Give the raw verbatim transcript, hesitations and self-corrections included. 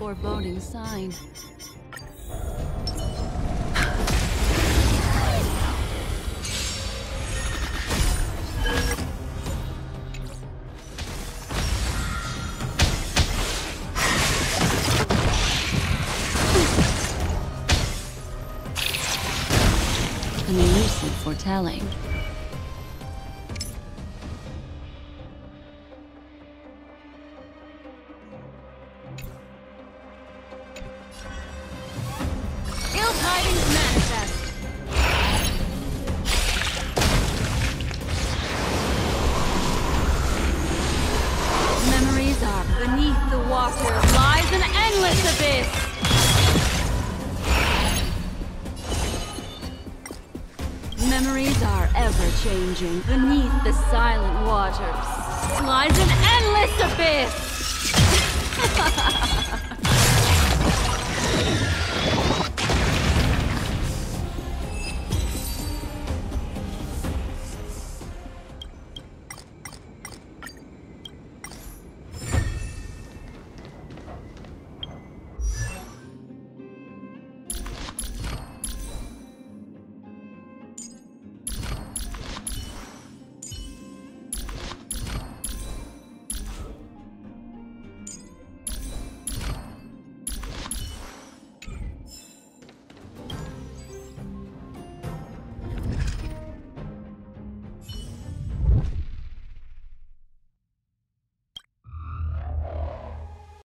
foreboding sign. An elusive foretelling. Ill tidings manifest. Memories are beneath the water lies an endless abyss. Memories are ever-changing. Beneath the silent waters lies an endless abyss!